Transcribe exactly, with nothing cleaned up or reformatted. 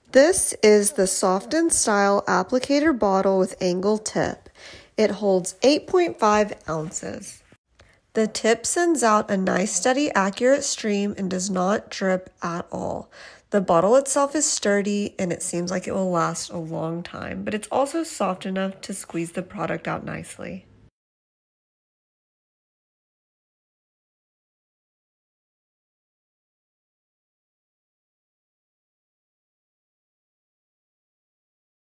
This is the Soft and Style applicator bottle with angled tip. It holds eight point five ounces. The tip sends out a nice, steady, accurate stream and does not drip at all. The bottle itself is sturdy and it seems like it will last a long time, but it's also soft enough to squeeze the product out nicely.